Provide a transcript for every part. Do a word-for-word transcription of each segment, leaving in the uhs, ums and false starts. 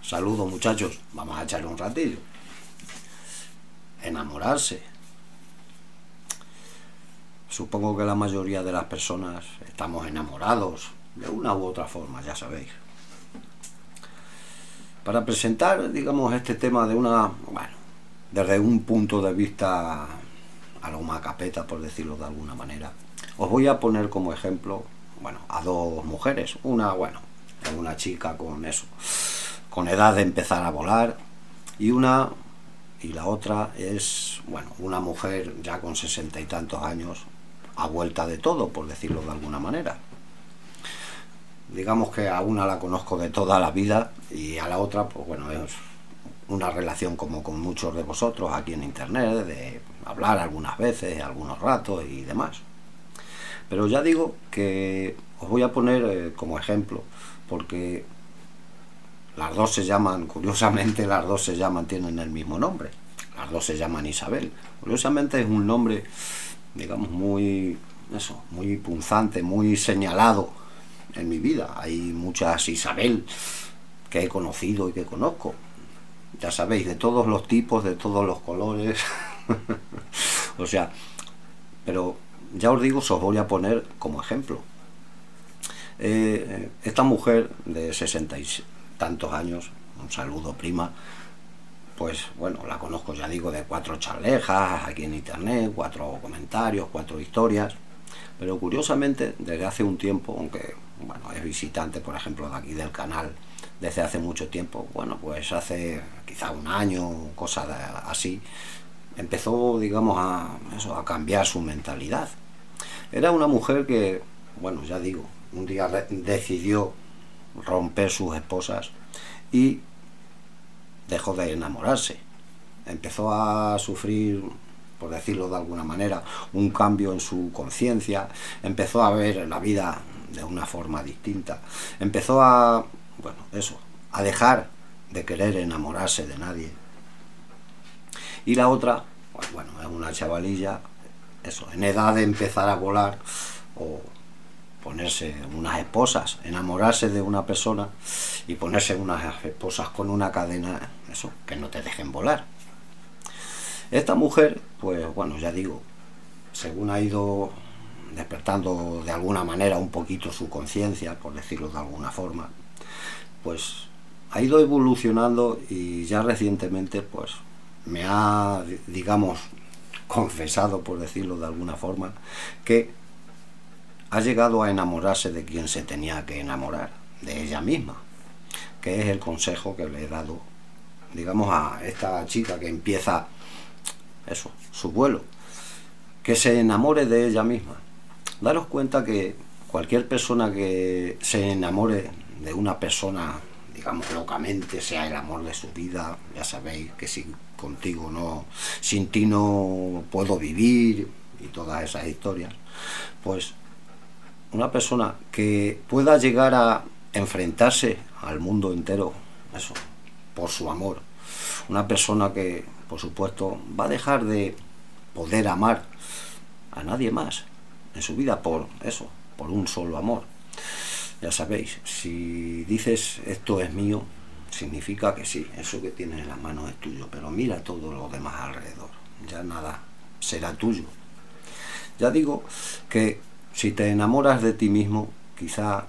Saludos muchachos, vamos a echarle un ratillo. Enamorarse. Supongo que la mayoría de las personas estamos enamorados de una u otra forma, ya sabéis. Para presentar, digamos, este tema de una, bueno, desde un punto de vista a lo macapeta, por decirlo de alguna manera, os voy a poner como ejemplo, bueno, a dos mujeres. Una, bueno, es una chica con eso, con edad de empezar a volar, y una y la otra es, bueno, una mujer ya con sesenta y tantos años, a vuelta de todo, por decirlo de alguna manera. Digamos que a una la conozco de toda la vida y a la otra, pues bueno, es una relación como con muchos de vosotros aquí en internet, de hablar algunas veces, algunos ratos y demás. Pero ya digo que os voy a poner eh, como ejemplo, porque las dos se llaman, curiosamente las dos se llaman, tienen el mismo nombre. Las dos se llaman Isabel. Curiosamente es un nombre, digamos, muy, eso, muy punzante, muy señalado en mi vida. Hay muchas Isabel que he conocido y que conozco. Ya sabéis, de todos los tipos, de todos los colores. O sea, pero ya os digo, os voy a poner como ejemplo. Eh, esta mujer de sesenta y tantos años, un saludo prima, pues bueno, la conozco, ya digo, de cuatro charlejas aquí en internet, cuatro comentarios, cuatro historias, pero curiosamente desde hace un tiempo, aunque bueno, es visitante por ejemplo de aquí del canal desde hace mucho tiempo, bueno, pues hace quizá un año, cosa de, así, empezó, digamos, a, eso, a cambiar su mentalidad. Era una mujer que, bueno, ya digo, un día decidió romper sus esposas y dejó de enamorarse. Empezó a sufrir, por decirlo de alguna manera, un cambio en su conciencia, empezó a ver la vida de una forma distinta, empezó a, bueno, eso, a dejar de querer enamorarse de nadie. Y la otra, pues bueno, es una chavalilla, eso, en edad de empezar a volar o ponerse unas esposas, enamorarse de una persona y ponerse unas esposas con una cadena, eso, que no te dejen volar. Esta mujer, pues bueno, ya digo, según ha ido despertando de alguna manera un poquito su conciencia, por decirlo de alguna forma, pues ha ido evolucionando y ya recientemente pues me ha, digamos, confesado, por decirlo de alguna forma, que ha llegado a enamorarse de quien se tenía que enamorar, de ella misma, que es el consejo que le he dado, digamos, a esta chica que empieza eso, su vuelo, que se enamore de ella misma. Daros cuenta que cualquier persona que se enamore de una persona, digamos, locamente, sea el amor de su vida, ya sabéis que si contigo no, sin ti no puedo vivir y todas esas historias, pues una persona que pueda llegar a enfrentarse al mundo entero, eso, por su amor, una persona que, por supuesto, va a dejar de poder amar a nadie más en su vida por eso, por un solo amor. Ya sabéis, si dices esto es mío, significa que sí, eso que tienes en las manos es tuyo, pero mira todo lo demás alrededor, ya nada será tuyo. Ya digo que si te enamoras de ti mismo, quizá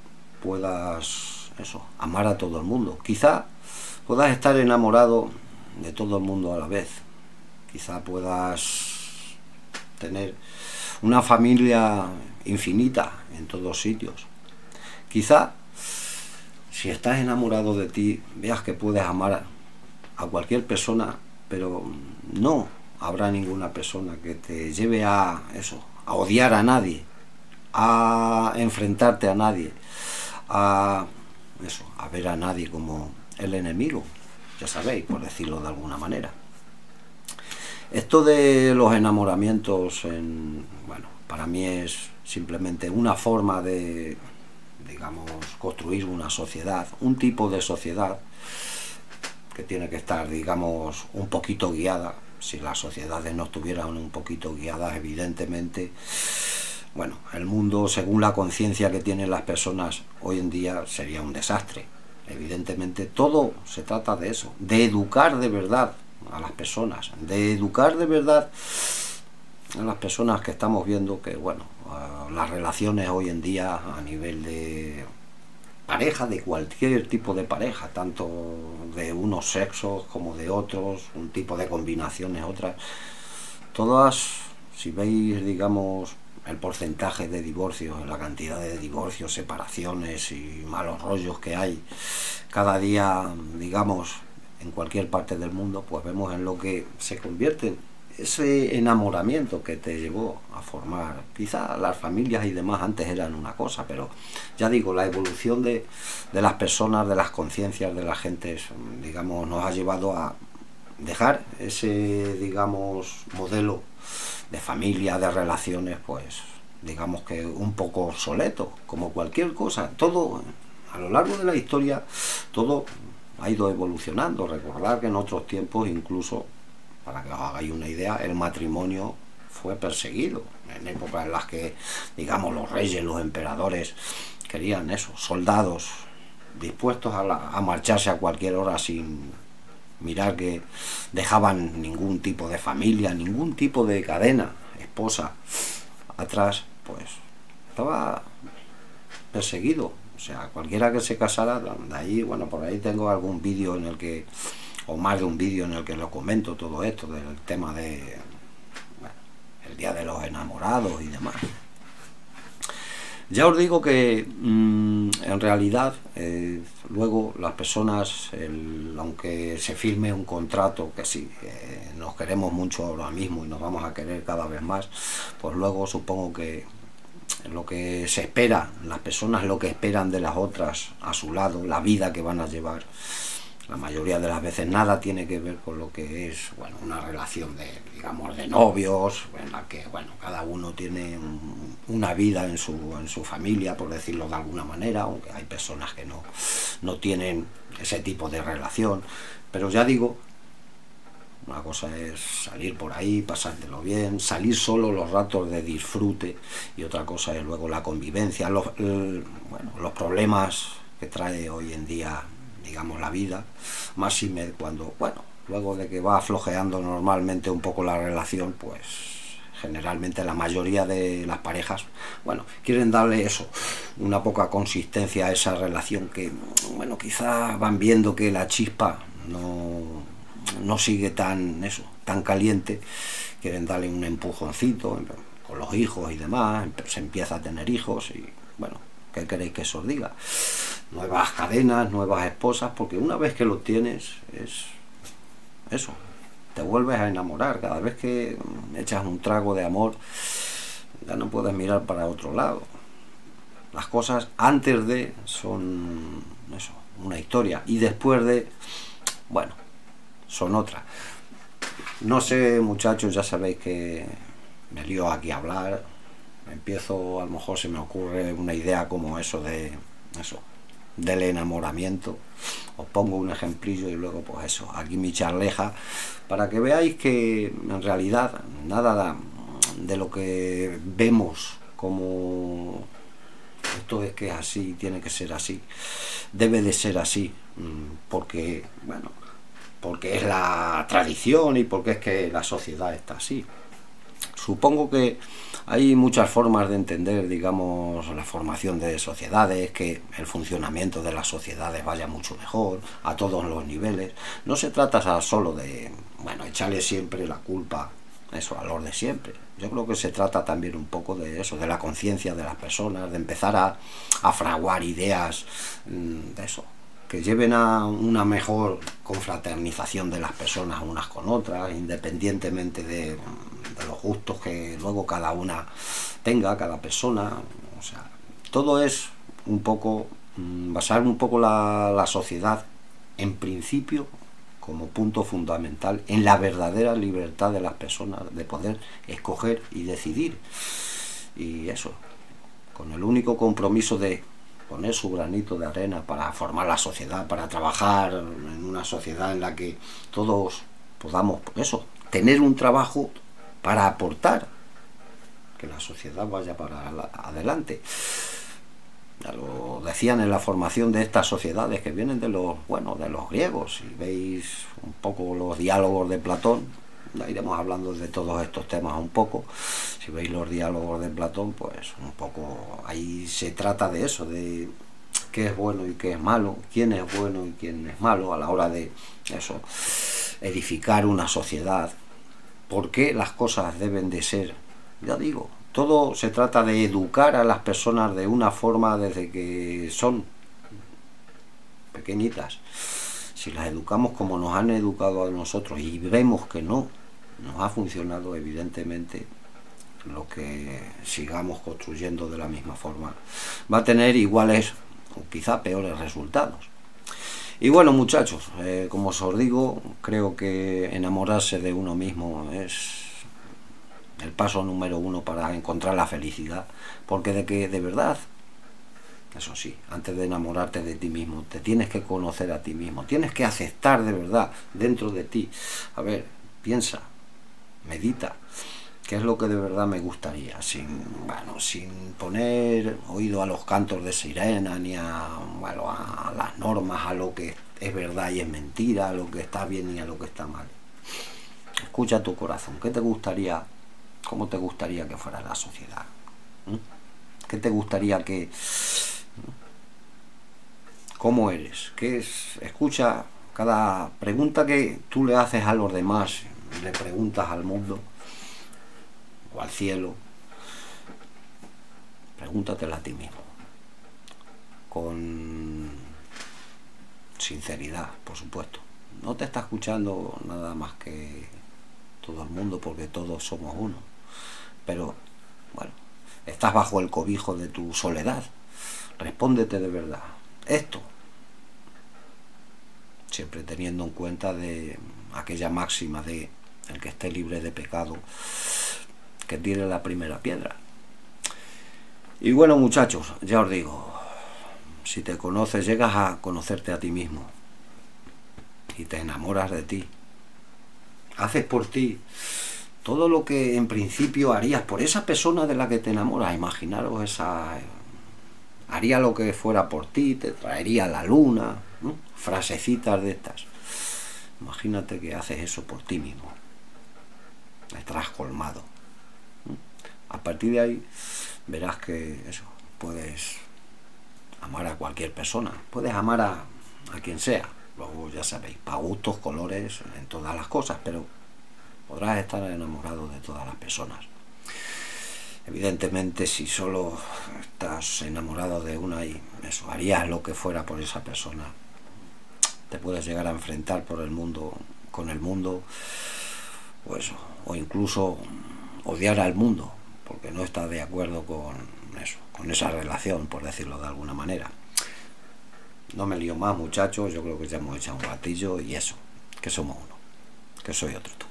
puedas eso, amar a todo el mundo, quizá puedas estar enamorado de todo el mundo a la vez, quizá puedas tener una familia infinita en todos sitios, quizá si estás enamorado de ti veas que puedes amar a cualquier persona, pero no habrá ninguna persona que te lleve a eso, a odiar a nadie, a enfrentarte a nadie, a eso, a ver a nadie como el enemigo, ya sabéis, por decirlo de alguna manera. Esto de los enamoramientos, en, bueno, para mí es simplemente una forma de, digamos, construir una sociedad, un tipo de sociedad que tiene que estar, digamos, un poquito guiada. Si las sociedades no estuvieran un poquito guiadas, evidentemente, bueno, el mundo, según la conciencia que tienen las personas hoy en día, sería un desastre. evidentemente todo se trata de eso, de educar de verdad a las personas, de educar de verdad a las personas que estamos viendo que, bueno, uh, las relaciones hoy en día a nivel de pareja, de cualquier tipo de pareja, tanto de unos sexos como de otros, un tipo de combinaciones, otras, todas, si veis, digamos, el porcentaje de divorcios, la cantidad de divorcios, separaciones y malos rollos que hay cada día, digamos, en cualquier parte del mundo, pues vemos en lo que se convierte ese enamoramiento que te llevó a formar. Quizá las familias y demás antes eran una cosa, pero ya digo, la evolución de, de las personas, de las conciencias de la gente, digamos, nos ha llevado a dejar ese, digamos, modelo de familia, de relaciones, pues digamos que un poco obsoleto, como cualquier cosa. Todo, a lo largo de la historia, todo ha ido evolucionando. Recordad que en otros tiempos, incluso, para que os hagáis una idea, el matrimonio fue perseguido, en épocas en las que, digamos, los reyes, los emperadores querían eso, soldados dispuestos a, la, a marcharse a cualquier hora sin mirar que dejaban ningún tipo de familia, ningún tipo de cadena, esposa atrás, pues estaba perseguido. O sea, cualquiera que se casara, de ahí, bueno, por ahí tengo algún vídeo en el que, o más de un vídeo en el que lo comento todo esto, del tema de, bueno, el Día de los Enamorados y demás. Ya os digo que mmm, en realidad eh, luego las personas, el, aunque se firme un contrato, que sí, eh, nos queremos mucho ahora mismo y nos vamos a querer cada vez más, pues luego supongo que lo que se espera, las personas lo que esperan de las otras a su lado, la vida que van a llevar, la mayoría de las veces nada tiene que ver con lo que es, bueno, una relación de, digamos, de novios, en la que, bueno, cada uno tiene un, una vida en su, en su familia, por decirlo de alguna manera, aunque hay personas que no, no tienen ese tipo de relación. Pero ya digo, una cosa es salir por ahí, pasártelo bien, salir solo los ratos de disfrute, y otra cosa es luego la convivencia, los, el, bueno, los problemas que trae hoy en día, digamos, la vida, más si me, cuando, bueno, luego de que va flojeando normalmente un poco la relación, pues generalmente la mayoría de las parejas, bueno, quieren darle eso, una poca consistencia a esa relación que, bueno, quizá van viendo que la chispa no, no sigue tan, eso, tan caliente, quieren darle un empujoncito con los hijos y demás, se empieza a tener hijos y, bueno, ¿qué queréis que eso os diga? Nuevas cadenas, nuevas esposas, porque una vez que lo tienes, es eso, te vuelves a enamorar. Cada vez que echas un trago de amor, ya no puedes mirar para otro lado. Las cosas antes de son eso, una historia, y después de, bueno, son otra. No sé, muchachos, ya sabéis que me lío aquí a hablar, empiezo, a lo mejor se me ocurre una idea como eso de eso, del enamoramiento. Os pongo un ejemplillo y luego pues eso, aquí mi charleja, para que veáis que en realidad nada de lo que vemos como esto es que es así, tiene que ser así, debe de ser así, porque, bueno, porque es la tradición y porque es que la sociedad está así. Supongo que hay muchas formas de entender, digamos, la formación de sociedades, que el funcionamiento de las sociedades vaya mucho mejor, a todos los niveles. No se trata solo de, bueno, echarle siempre la culpa, eso, a los de siempre. Yo creo que se trata también un poco de eso, de la conciencia de las personas, de empezar a, a fraguar ideas, de eso, que lleven a una mejor confraternización de las personas unas con otras, independientemente de, de los gustos que luego cada una tenga, cada persona. O sea, todo es un poco, basar un poco la, la sociedad, en principio, como punto fundamental, en la verdadera libertad de las personas, de poder escoger y decidir. Y eso, con el único compromiso de poner su granito de arena para formar la sociedad, para trabajar en una sociedad en la que todos podamos, eso, tener un trabajo para aportar, que la sociedad vaya para adelante. Ya lo decían en la formación de estas sociedades que vienen de los, bueno, de los griegos. Si veis un poco los diálogos de Platón, ya iremos hablando de todos estos temas un poco. Si veis los diálogos de Platón, pues un poco ahí se trata de eso, de qué es bueno y qué es malo, quién es bueno y quién es malo a la hora de eso, edificar una sociedad, por qué las cosas deben de ser. Ya digo, todo se trata de educar a las personas de una forma desde que son pequeñitas. Si las educamos como nos han educado a nosotros y vemos que no nos ha funcionado, evidentemente lo que sigamos construyendo de la misma forma va a tener iguales o quizá peores resultados. Y bueno, muchachos, eh, como os digo, creo que enamorarse de uno mismo es el paso número uno para encontrar la felicidad, porque de que de verdad, eso sí, antes de enamorarte de ti mismo, te tienes que conocer a ti mismo, tienes que aceptar de verdad dentro de ti. A ver, piensa, medita, qué es lo que de verdad me gustaría, sin, bueno, sin poner oído a los cantos de sirena, ni a, bueno, a las normas, a lo que es verdad y es mentira, a lo que está bien y a lo que está mal. Escucha tu corazón, ¿qué te gustaría? ¿Cómo te gustaría que fuera la sociedad? ¿Mm? ¿Qué te gustaría que... ¿Cómo eres? ¿Qué es? Escucha cada pregunta que tú le haces a los demás, le preguntas al mundo o al cielo, pregúntatela a ti mismo. Con sinceridad, por supuesto. No te está escuchando nada más que todo el mundo, porque todos somos uno. Pero, bueno, estás bajo el cobijo de tu soledad. Respóndete de verdad. Esto, siempre teniendo en cuenta de aquella máxima de el que esté libre de pecado, que tire la primera piedra. Y bueno, muchachos, ya os digo, si te conoces, llegas a conocerte a ti mismo y te enamoras de ti, haces por ti todo lo que en principio harías por esa persona de la que te enamoras. Imaginaros esa... haría lo que fuera por ti, te traería la luna, ¿no? Frasecitas de estas. Imagínate que haces eso por ti mismo. Estarás colmado. A partir de ahí verás que eso, puedes amar a cualquier persona, puedes amar a, a quien sea. Luego ya sabéis, para gustos, colores, en todas las cosas, pero podrás estar enamorado de todas las personas. Evidentemente, si solo estás enamorado de una y eso, harías lo que fuera por esa persona, te puedes llegar a enfrentar por el mundo, con el mundo, o eso, o incluso odiar al mundo, porque no estás de acuerdo con eso, con esa relación, por decirlo de alguna manera. No me lío más, muchachos, yo creo que ya hemos echado un ratillo y eso, que somos uno, que soy otro tú.